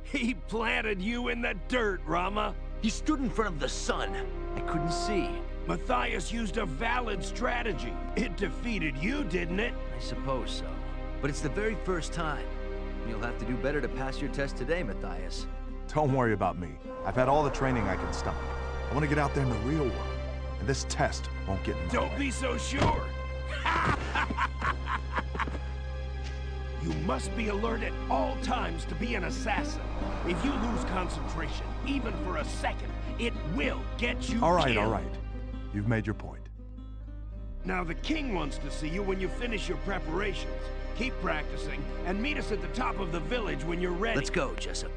He planted you in the dirt, Rama. He stood in front of the sun. I couldn't see. Mathayus used a valid strategy. It defeated you, didn't it? I suppose so. But it's the very first time. You'll have to do better to pass your test today, Mathayus. Don't worry about me. I've had all the training I can stomach. I want to get out there in the real world. And this test won't get in my Don't way. be so sure. You must be alert at all times to be an assassin. If you lose concentration, even for a second, it will get you All right, killed. all right. You've made your point. Now the king wants to see you when you finish your preparations. Keep practicing, and meet us at the top of the village when you're ready. Let's go, Jessup.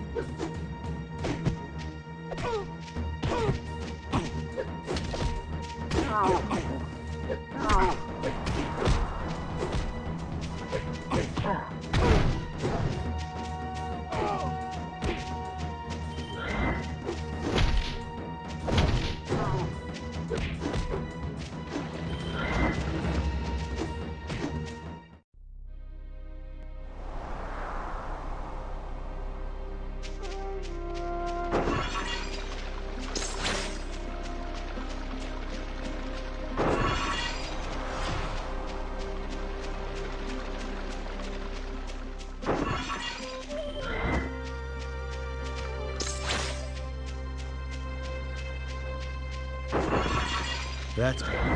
That's better.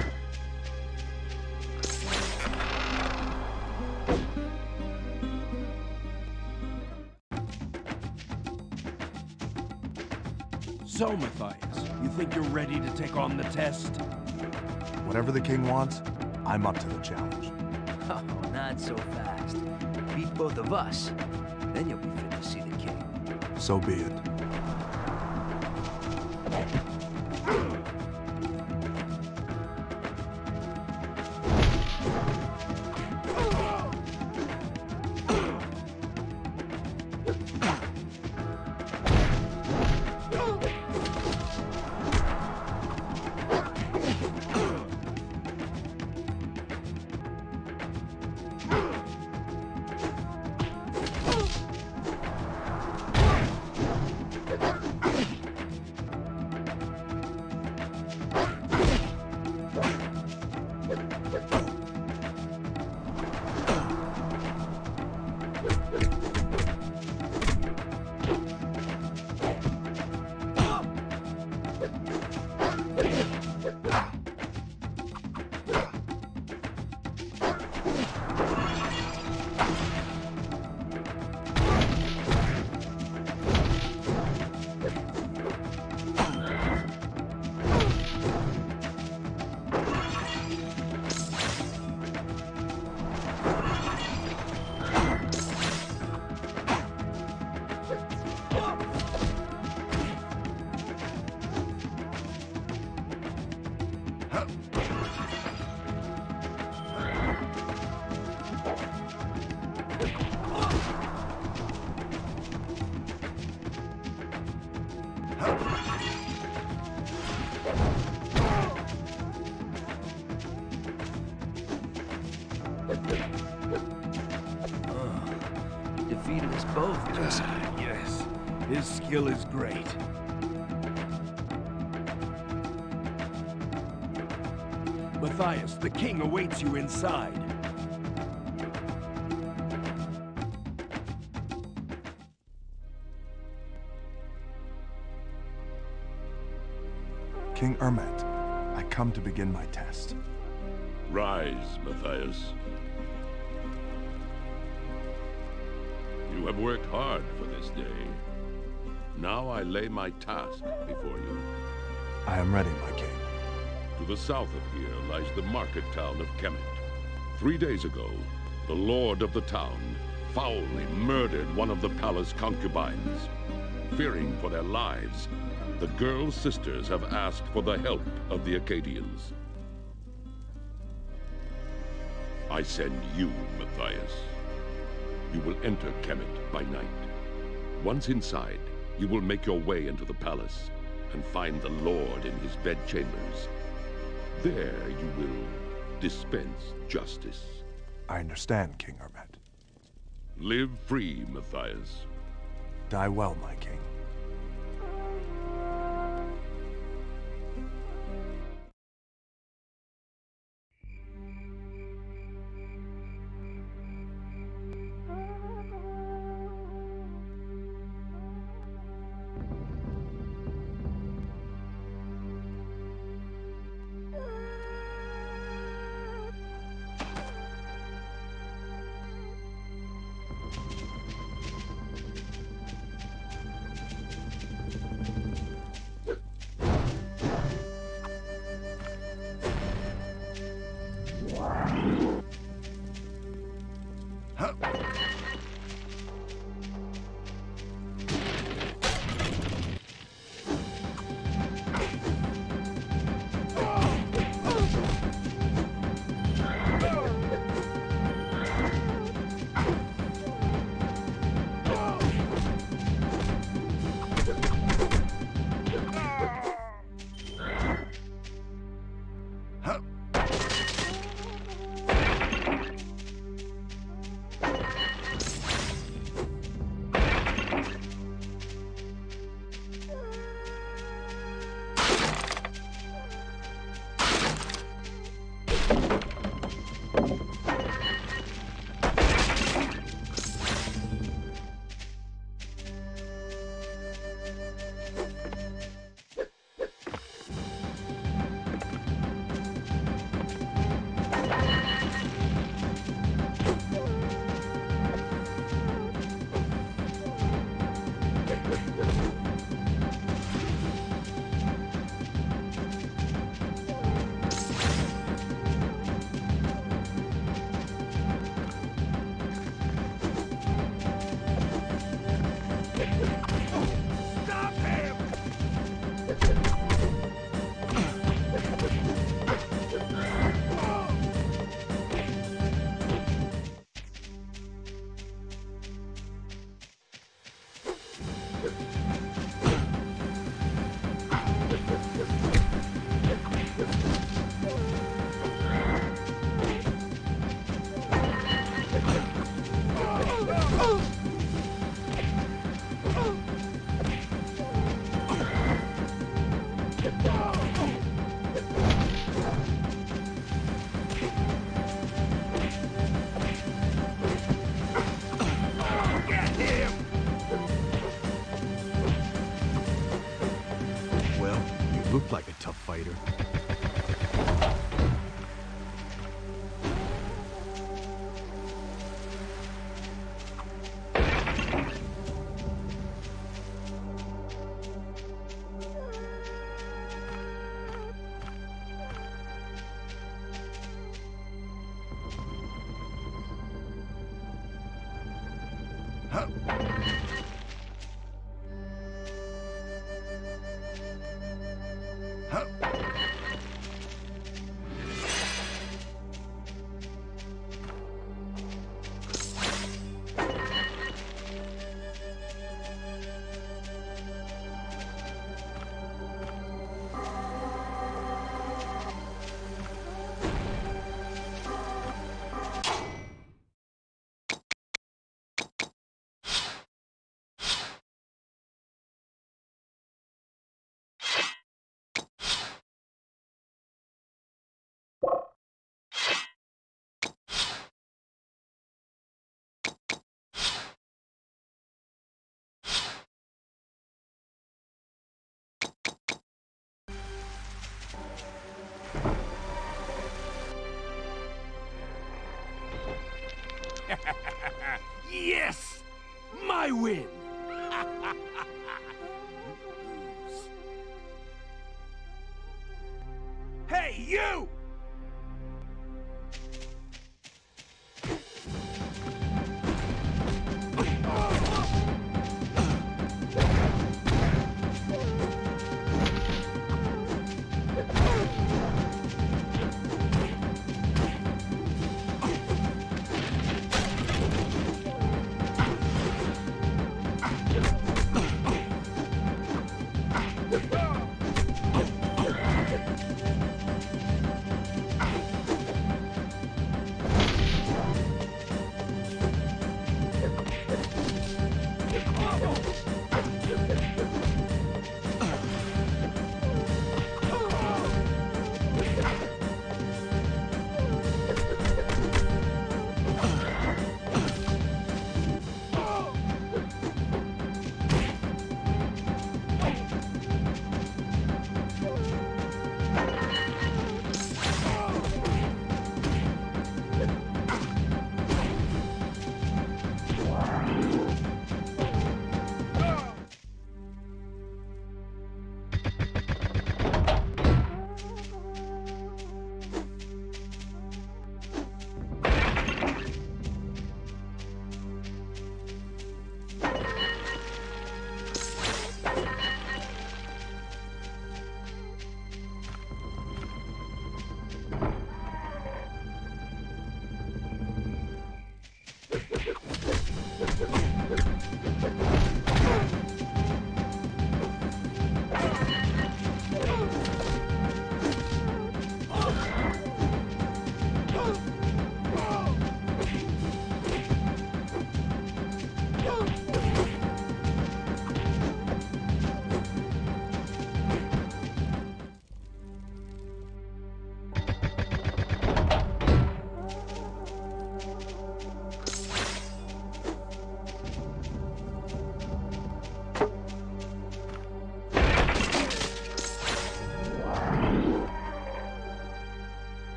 So, Mathayus, you think you're ready to take on the test? Whatever the king wants, I'm up to the challenge. Oh, not so fast. Beat both of us. Then you'll be fit to see the king. So be it. Defeated us both, Johnson. Yes, his skill is great. Mathayus, the king awaits you inside. King Ermet, I come to begin my test. Rise, Mathayus. You have worked hard for this day. Now I lay my task before you. I am ready, my king. To the south of here lies the market town of Kemet. 3 days ago, the lord of the town foully murdered one of the palace concubines. Fearing for their lives, the girl's sisters have asked for the help of the Akkadians. I send you, Mathayus. You will enter Kemet by night. Once inside, you will make your way into the palace and find the Lord in his bedchambers. There you will dispense justice. I understand, King Ermet. Live free, Mathayus. Die well, my king. Get him! Well, you look like a tough fighter. Yes! My win! Hey, you!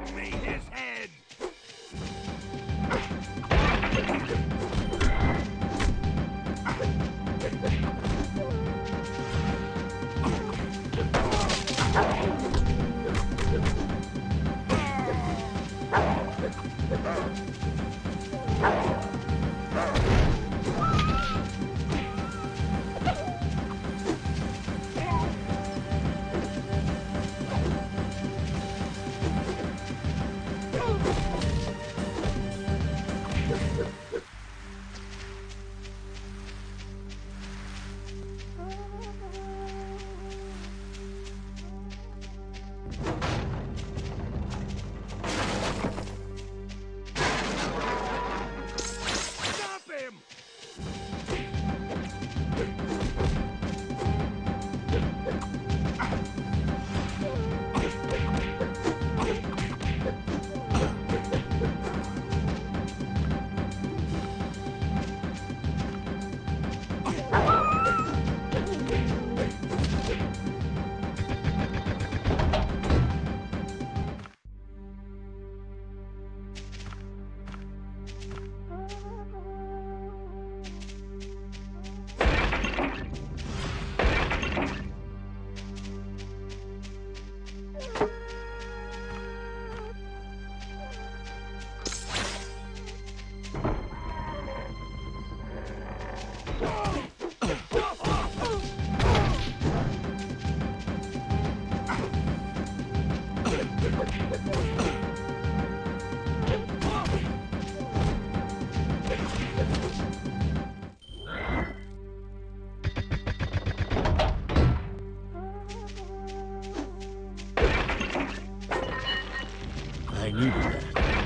Bring me his head! I needed that.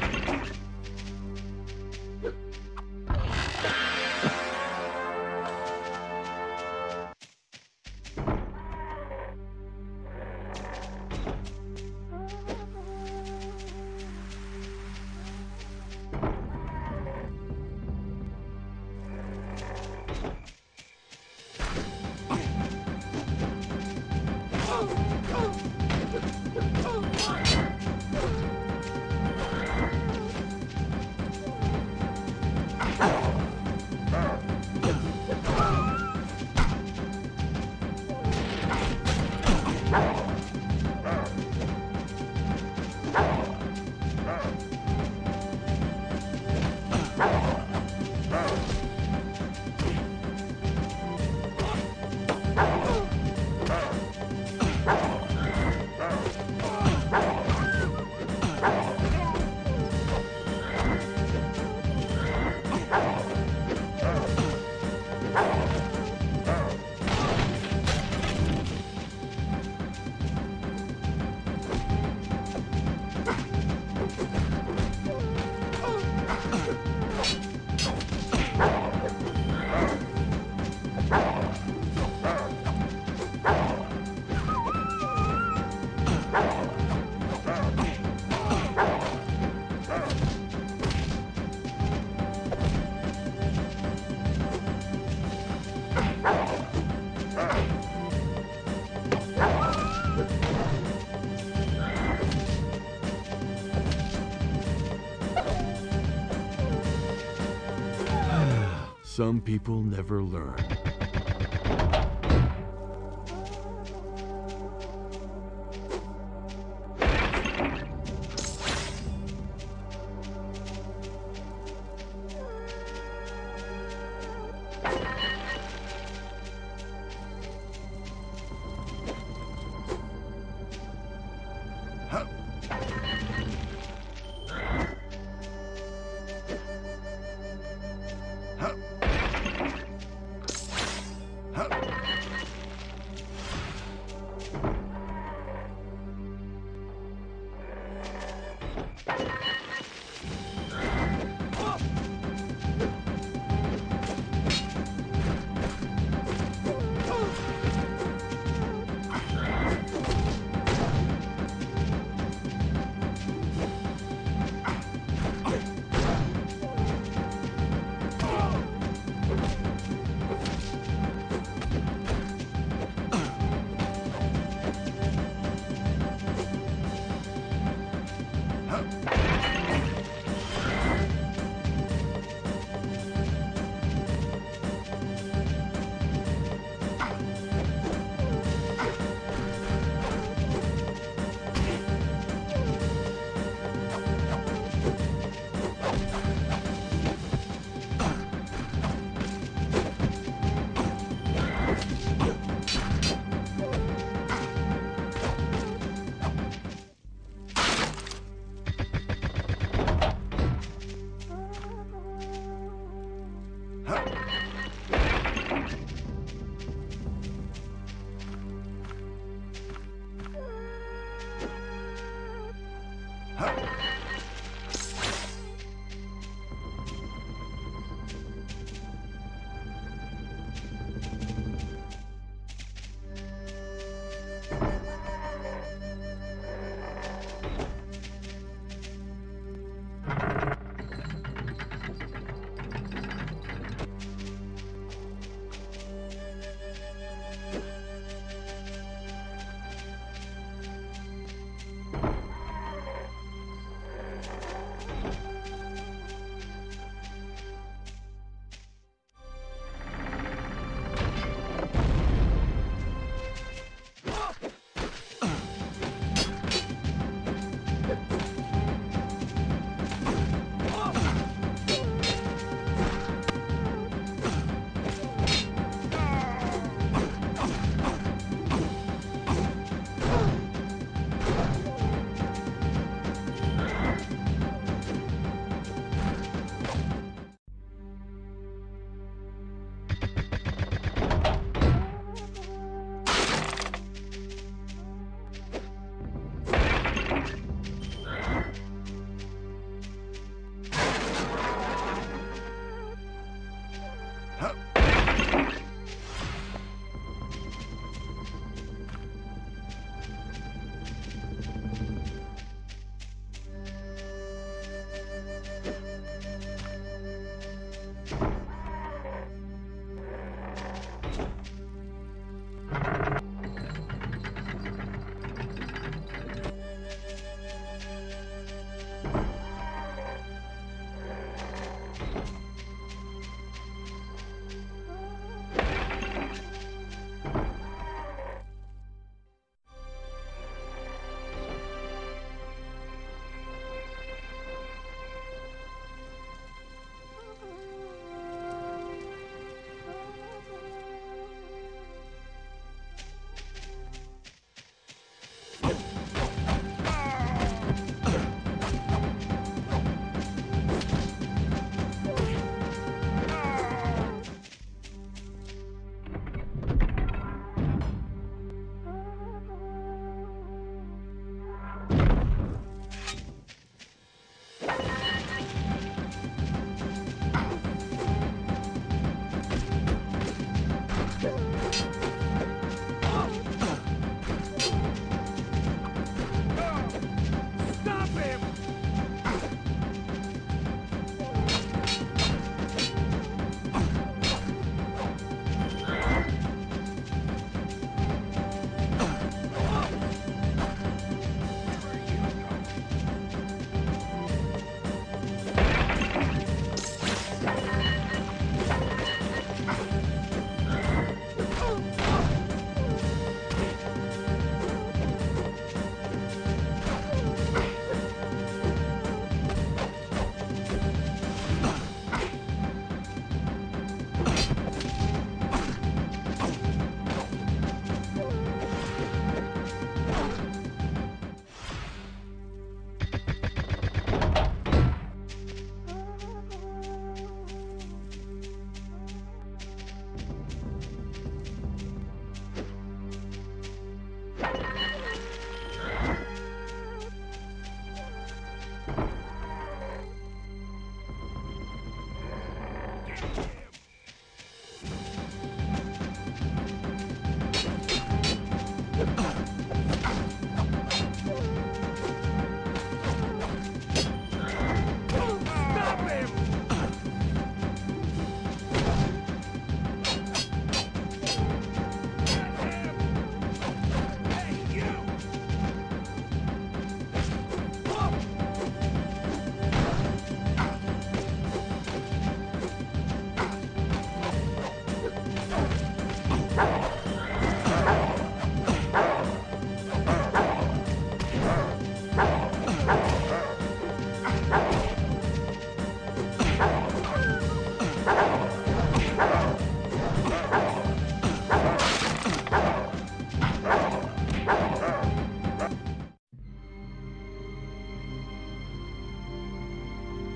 Some people never learn.